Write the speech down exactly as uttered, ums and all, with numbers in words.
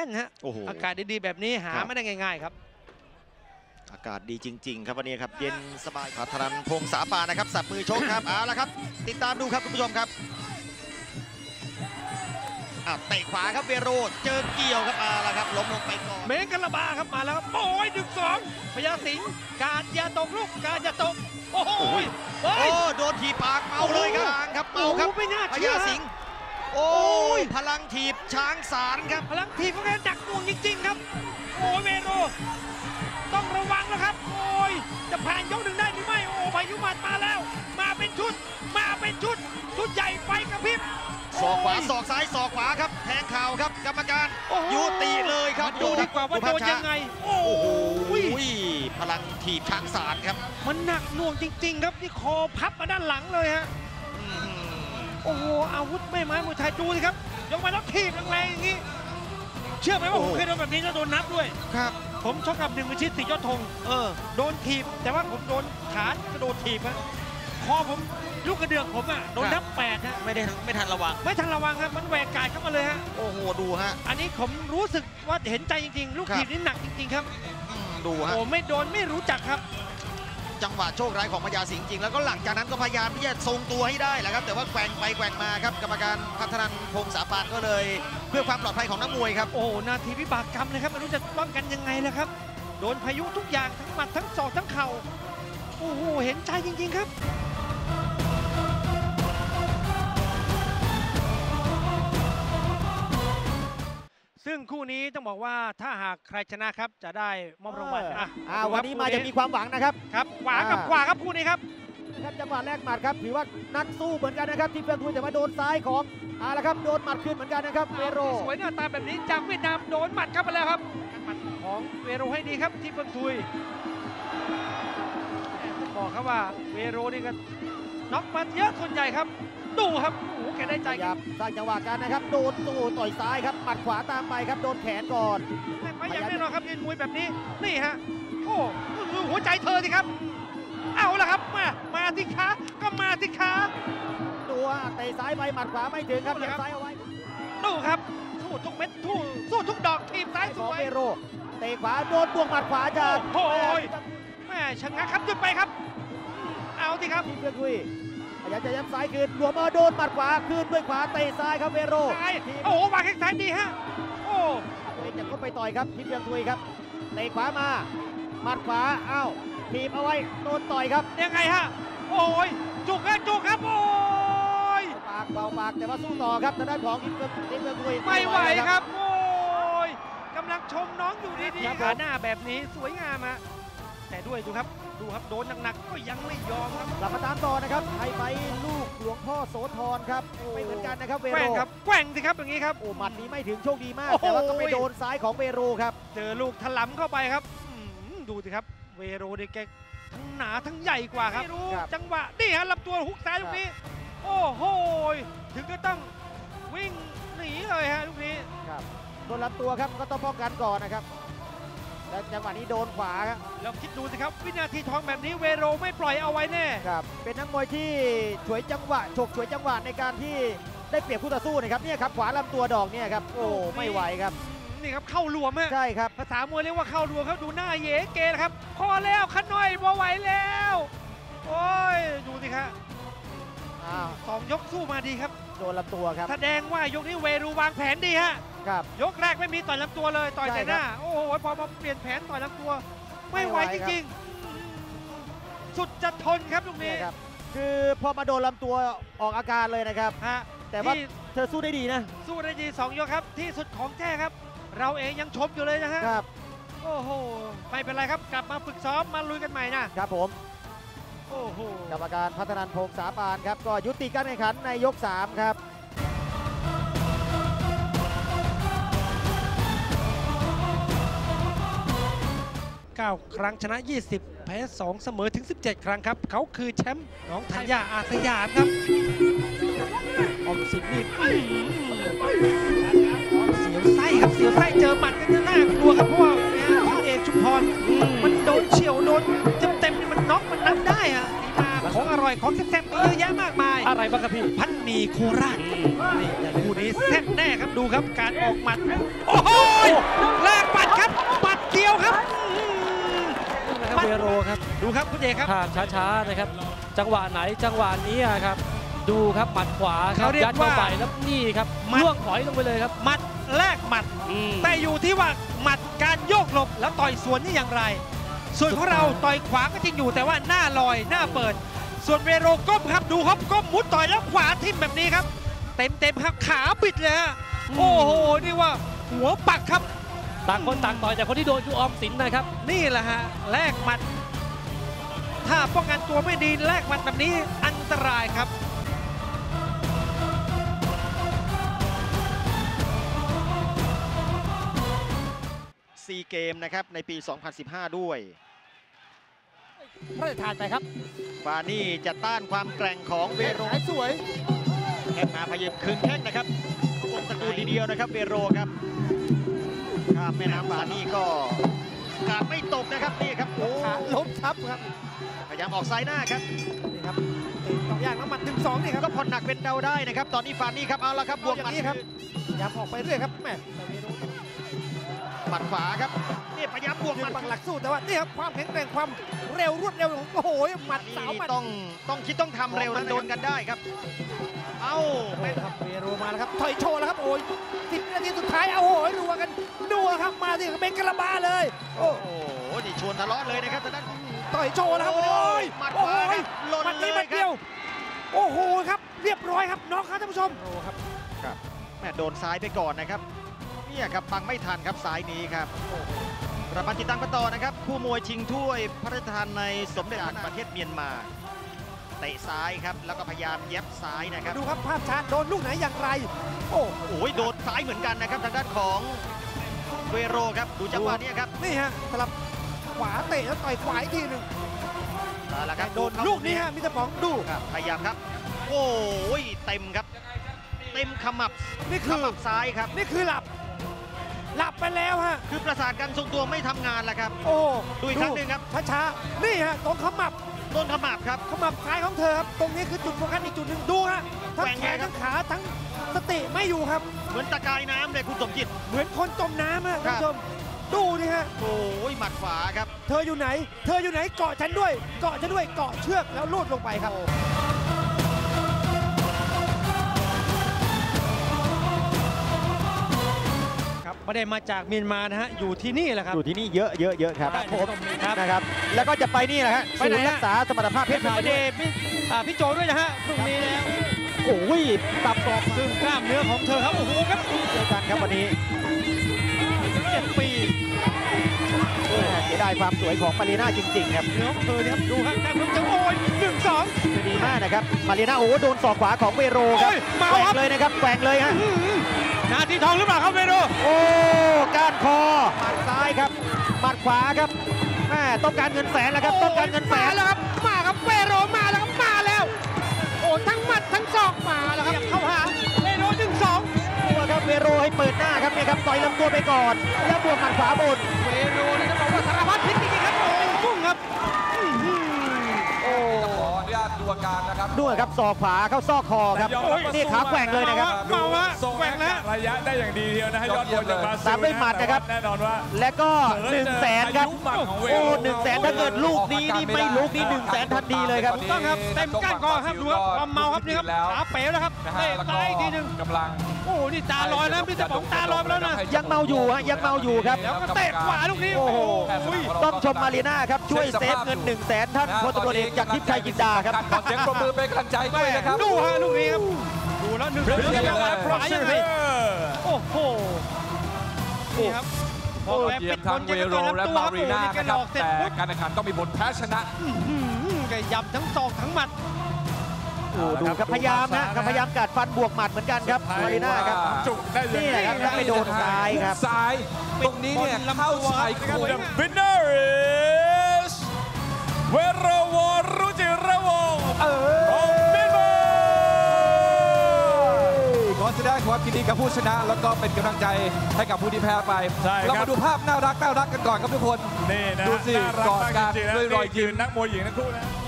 นฮะอากาศดีๆแบบนี้หาไม่ได้ง่ายๆครับอากาศดีจริงๆครับวันนี้ครับเย็นสบายพัฒนันพงษ์สาปานะครับสับมือชกครับเอาละครับติดตามดูครับคุณผู้ชมครับเตะขวาครับเวโรเจอเกี่ยวครับเอาละครับล้มลงไปก่อนเมงกันละบาครับมาแล้วครับโอ้ยหนึ่งสองพญาสิงห์การอย่าตกลูกการอย่าตกโอ้โหโอ้โดนถีบปากเมาเลยครับครับเมาครับพญาสิงห์โอ้ยพลังถีบช้างสารครับพลังถีบของแกหนักหน่วงจริงๆครับโอ้ยเวโรต้องระวังแล้วครับโอ้ยจะผ่านยกหนึ่งได้หรือไม่โอ้พายุหมัดมาแล้วมาเป็นชุดมาเป็นชุดชุดใหญ่ไฟกระพริบศอกขวาศอกซ้ายศอกขวาครับแทงเข่าครับกรรมการยุติเลยครับดูดีกว่าว่าโดนยังไงโอ้โหพลังถีบช้างสารครับมันหนักหน่วงจริงๆครับที่คอพับมาด้านหลังเลยฮะโอ้โหอาวุธไม่ไม้มวยไทยดูสิครับยกมาแล้วถีบแรงๆอย่างนี้เชื่อไหมว่าผมเคยโดนแบบนี้แล้วโดนนับด้วยครับผมชกกับหนึ่งวิชิตสิยอดธงเออโดนถีบแต่ว่าผมโดนขากระโดดถีบฮะคอผมลูกกระเดือกผมอ่ะโดนนับแปดฮะไม่ได้ไม่ทันระวังไม่ทันระวังครับมันแหวกกายเข้ามาเลยฮะโอ้โหดูฮะอันนี้ผมรู้สึกว่าเห็นใจจริงๆลูกถีบนี่หนักจริงๆครับดูฮะโอ้ไม่โดนไม่รู้จักครับจังหวะโชคร้ายของพญาสิงห์จริงแล้วก็หลังจากนั้นก็พยายามที่จะทรงตัวให้ได้แหละครับแต่ว่าแกว่งไปแกว่งมาครับกรรมการพัฒนันพงษ์สาปานก็เลยเพื่อความปลอดภัยของนักมวยครับโอ้นาทีวิบากกรรมเลยครับไม่รู้จะป้องกันยังไงแล้วครับโดนพายุทุกอย่างทั้งหมัดทั้งศอกทั้งเข่าโอ้โหเห็นใจจริงๆครับซึ่งคู่นี้ต้องบอกว่าถ้าหากใครชนะครับจะได้มอบรางวัลอ่ะวันนี้มาจะมีความหวังนะครับครับขวากับขวาครับคู่นี้ครับครับจังหวะแรกหมัดครับถือว่านักสู้เหมือนกันนะครับที่เพื่อนคุยแต่ว่าโดนซ้ายของอ่าแล้วครับโดนหมัดขึ้นเหมือนกันนะครับเวโรสวยหน้าตาแบบนี้จากเวียดนามโดนหมัดเข้าไปแล้วครับหมัดของเวโรให้ดีครับที่เพื่อนคุยบอกครับว่าเวโรนี่ก็น็อกมาเยอะส่วนใหญ่ครับดูครับโอ้โหแกได้ใจครับสร้างจังหวะกันนะครับโดนตู้ต่อยซ้ายครับหมัดขวาตามไปครับโดนแขนก่อนไม่อย่างแน่นอนครับยืนมวยแบบนี้นี่ฮะโอ้หัวใจเธอสิครับเอาละครับมามาที่ขาก็มาที่ขาดูเตะซ้ายไปหมัดขวาไม่ถึงครับยังซ้ายเอาไว้ดูครับสู้ทุกเม็ดสู้สู้ทุกดอกทีมซ้ายสวยเวโรเตะขวาโดนบวกหมัดขวาจากโอ้ยแม่ชะงักครับหยุดไปครับเอาสิครับเพื่อนคุยพยายามจะยัดซ้ายคืนหลวมมาโดนหมัดขวาคืนด้วยขวาเตะซ้ายครับเวโรโอ้โหวางแข้งซ้ายดีฮะโอ้ยจะเข้าไปต่อยครับทิพย์ยังทุยครับเตะขวามาหมัดขวาเอ้าทีบเอาไว้โดนต่อยครับยังไงฮะโอ้ยจุกครับจุกครับโอ้ยปากเบาปากแต่ว่าสู้ต่อครับทางด้านของทิพย์ทิพย์ยังทุยไม่ไหวครับโอ้ยกำลังชมน้องอยู่ดีๆขาหน้าแบบนี้สวยงามฮะแต่ด้วยดูครับดูครับโดนหนักๆก็ยังไม่ยอมครับกลับมาตามต่อนะครับไทยไปลูกหลวงพ่อโสธรครับไม่เหมือนกันนะครับเวโรครับแกว่งสิครับอย่างนี้ครับโอ้หมัดนี้ไม่ถึงโชคดีมากแต่ว่าก็ไปโดนซ้ายของเวโรครับเจอลูกถลำเข้าไปครับดูสิครับเวโรนี่แกทั้งหนาทั้งใหญ่กว่าครับจังหวะนี่ฮะลำตัวฮุกซ้ายลูกนี้โอ้โหถึงก็ต้องวิ่งหนีเลยฮะลูกนี้ครับโดนลำตัวครับก็ต้องป้องกันก่อนนะครับแล้วจังหวะนี้โดนขวาครับลองคิดดูสิครับวินาทีทองแบบนี้เวโรไม่ปล่อยเอาไว้แน่ครับเป็นนักมวยที่ฉวยจังหวะฉกฉวยจังหวะในการที่ได้เปรียบคู่ต่อสู้นะครับเนี่ยครับขวาลำตัวดอกเนี่ยครับโอ้ไม่ไหวครับนี่ครับเข้ารวมฮะใช่ครับภาษามวยเรียกว่าเข้ารวมครับดูหน้าเยเกนะครับพอแล้วขน้อยพอไหวแล้วโอ้ยดูสิครับสองยกสู้มาดีครับโดนลำตัวครับแสดงว่ายกนี้เวโรวางแผนดีฮะครับยกแรกไม่มีต่อยลำตัวเลยต่อยแต่หน้าโอ้โหพอมาเปลี่ยนแผนต่อยลำตัวไม่ไหวจริงๆสุดจะทนครับตรงนี้ครับคือพอมาโดนลำตัวออกอาการเลยนะครับฮะแต่ว่าเธอสู้ได้ดีนะสู้ได้ดีสองยกครับที่สุดของแท้ครับเราเองยังชมอยู่เลยนะฮะครับโอ้โหไม่เป็นไรครับกลับมาฝึกซ้อมมาลุยกันใหม่นะครับผมโอ้โหกรรมการพัฒนันพงษ์สาปานครับก็ยุติการแข่งขันในยกสามครับเก้าครั้งชนะยี่สิบแพ้สองเสมอถึงสิบเจ็ดครั้งครับเขาคือแชมป์น้องธัญญาอาสยามครับออมสินนี่เสียวไส้ครับเสียวไส้เจอหมัดกันน่ากลัวครับเพราะว่าเอกชุมพรมันโดนเฉียวโดนเต็มๆนี่มันน็อกมันนับได้อะมาของอร่อยของแซ่บๆมีเยอะแยะมากมายอะไรบ้างครับพี่พันหมี่โคราชนี่คู่นี้แซ่บแน่ครับดูครับการออกหมัดโอ้โหแลกหมัดครับหมัดเดียวครับนะครับเวโรครับดูครับคุณเอกครับภาพช้าๆนะครับจังหวะไหนจังหวะนี้ครับดูครับหมัดขวาครับยัดเข้าไปแล้วนี่ครับล่วงถอยลงไปเลยครับหมัดแลกหมัด แต่อยู่ที่ว่าหมัดการโยกหลบแล้วต่อยสวนนี่อย่างไร ส่วนของเราต่อยขวาก็จริงอยู่แต่ว่าหน้าลอยหน้าเปิด ส่วนเวโรก้มครับดูครับก้มมุดต่อยแล้วขวาทิ่มแบบนี้ครับ เต็มเต็มๆครับขาบิดเลยฮะโอ้โหนี่ว่าหัวปักครับต่างคนต่างต่อยแต่คนที่โดนคือออมสินนะครับนี่แหละฮะแลกหมัด ถ้าป้องกันตัวไม่ดีแลกหมัดแบบนี้อันตรายครับซีเกมนะครับในปี สองพันสิบห้า ด้วยพระราชทานไปครับฟานี่จะต้านความแกร่งของเวโรสวยแข้งมาพยายามคืนแข้งนะครับวงตระกูลทีเดียวนะครับเวโรครับข้ามแม่น้ำฟานี่ก็การไม่ตกนะครับนี่ครับโอ้ขาล้มทับครับพยายามออกซ้ายหน้าครับนี่ครับสองอย่างน้ำหมัดหนึ่งสองนี่ครับก็ผ่อนหนักเป็นเดาได้นะครับตอนนี้ฟานี่ครับเอาละครับบวกหมัดอย่างนี้ครับ พยายามออกไปเรื่อยครับแม่หมัดขวาครับนี่พยายามบวกหยืมัดนบังหลักสู้แต่ว่านี่ครับความแข็งแกร่งความเร็วรวดเร็วโอ้โหหมัดสาวหมัดต้องต้องคิดต้องทำเร็วนั้นโดนกันได้ครับ เอ้าโอ้ครับเวโรมาแล้วครับถอยโชว์แล้วครับโอ้ยสิบนาทีสุดท้ายเอาโอ้ยดูกันดูครับมาสิเป็นกระบาเลยโอ้โอ้โหนี่ชวนทะเลาะเลยนะครับทางด้านต่อยโชว์แล้วครับโอ้ยหมัดขโอ้วาย ครับหล่นหมัดเลนี้ยหมัดคเดีรัยวบโอ้โหครับเรียบร้อยครับน็อกครับท่านผู้ชมแม่โดนซ้ายไปก่อนนะครับเนี่ยครับบังไม่ทันครับซ้ายนี้ครับประพันธ์จิตตังปะตอนะครับคู่มวยชิงถ้วยพระราชทานในสมเด็จพระประเทศเมียนมาเตะซ้ายครับแล้วก็พยายามเย็บซ้ายนะครับดูครับภาพช้าโดนลูกไหนอย่างไร โอ้โอ้ยโดนซ้ายเหมือนกันนะครับทางด้านของเวโรครับดูจังหวะนี้ครับนี่ฮะสลับขวาเตะแล้วต่อยขวาอีกทีหนึ่งเอาละครับโดนลูกนี้ฮะมิสเตอร์ป๋องดูครับพยายามครับ โอ้ยเต็มครับ เต็มขมับนี่ขคือมับซ้ายครับนี่คือหลับ หลับไปแล้วฮะคือประสาทการทรงตัวไม่ทำงานแล้วครับโอ้ดูอีกครั้งหนึ่งครับช้าๆนี่ฮะตรงขมับต้นขมับครับขมับซ้ายของเธอครับตรงนี้คือจุดโฟกัสอีกจุดหนึ่งดูฮะทั้งแกว่งแขไงนครับทั้งขาทั้งสติไม่อยู่ครับเหมือนตะกายน้ำเลยคุณสมจิตเหมือนคนจมน้ำฮะครัท่านบผู้ชมดูนี่ฮะโอ้ยหมัดขวาครับเธออยู่ไหน เธออยู่ไหนเกาะฉันด้วย เกาะฉันด้วยเกาะเชือกแล้วลูดลงไปครับครับไม่ได้มาจากเมียนมานะฮะอยู่ที่นี่แหละครับอยู่ที่นี่เยอะเยอะเยอะครับครับผมครับนะครับ แล้วก็จะไปนี่แหละฮะไปศูไหนนย์ฮะรักษาสมรรถภาพเพชรพี่พายเดด้วยชพี่อ่าพี่โจด้วยนะฮะพรุ่งนี้แล้วโอ้ยตับศอกซึ่งกล้ามเนื้อของเธอครับโอ้โหครับเจอกันครับวันนี้เจ็ดปีแม่เสียดายความสวยของมารีน่าจริงๆครับเนื้อของเธอเนี่ยครับดูฮะแต่เพิ่งจะโอ้ยหนึ่งสองดีมากนะครับ มารีน่าโอ้โหโดนศอกขวาของเวโรครับโอ้ยเมาแกว่ครังบเลยนะครับแกว่งเลยฮะนาทีทองหรือเปล่าครับเวโรโอ้ ก้านคอ หมัดซ้ายครับ หมัดขวาครับแม่ต้องการเงินแสนแล้วครับ ต้องการเงินแสมาน แล้วครับมาครับเวโรมาแล้วครับมาแล้ว โอ้ทั้งหมัดทั้งศอกมาแล้วครับเข้าหาเวโรหนึ่งสองตัวครับเวโรให้เปิดหน้าครับเนี่ยครับต่อยลำตัวไปก่อน แล้วบวกหมัดขวาบนเวโรนี่ต้องบอกว่าสารพัดพิษจริงๆครับโอ้ยพุ่งครับอื้อหือโอ้ขออนุญาตดูอาการนะครับด้วยครับศอกขวาเข้าซอกคอครับแต่ยอมรับว่านี่ขาแกว่งเลยนะครับเมาฮะทรงแกว่งแล้วระยะได้อย่างดีเดียวนะฮะยอดมวยจากบราซิลตามด้วยหมัดนะครับแน่นอนว่าและก็หนึ่งแสนครับอายุหมัดของเวโรโอ้หนึ่งแสนถ้าเกิดลูกนี้นี่ไม่ลุกนี่หนึ่งแสนทันทีเลยครับถูกต้องครับเต็มก้านคอครับดูครับความเมาครับนี่ครับขาเป๋แล้วครับนะฮะเตะแล้วก็ซ้ายอีกทีหนึ่งกำลังโอ้โหนี่ตาลอยแล้วพี่จะบอกตาลอยไปแล้วนะยังเมาอยู่ฮะยังเมาอยู่ครับแล้วก็เตะขวาลูกนี้โอ้โอ้โหโหต้องชมมารีน่าครับ ช่วยเซฟเงิน1นึ่งแสนท่านพลตำรวจเอกจากทิพย์ชัยจินดาครับขอเสียงปรบมือเป็นกำลังใจด้วยนะครับดูฮะลูกนี้ครับดูแล้วหนึ่งเรื่องเรื่องเยยังไงขวายังไงโอ้โหนี่ครับพอแกเยี่ปิยดมบทั้นงแกเวก็โรต่อยและลำตัวมาครับรีโอ้โหน่านี่แกนะหคลรับอกเสร็จแต่ปุ๊บการแข่งขันต้องมีผลแพ้ชนะอื้อหือแกยับทั้งศอกทั้งหมัดโอ้ดูครับพยายามนะพยายามกัดฟันบวกหมัดเหมือนกันครับมารีน่าครับจุกได้เลยนี่ครับแล้วไปโดนซ้ายครับซ้ายตรงนี้เนี่ยเข้าชายโครงครับ winner is เวโรวรุจิระวงศ์เอของเมียนมาขอแสดงความยินดีกับผู้ชนะ แล้วก็เป็นกำลังใจให้กับผู้ที่แพ้ไปใช่ครับเรามาดูภาพน่ารักน่ารักกันก่อนครับทุกคนนี่นะดูสิน่ารักกอดมากกันจริงๆนะด้วยรอยนี่ยิ้คือมนักมวยหญิงทั้งคู่นะ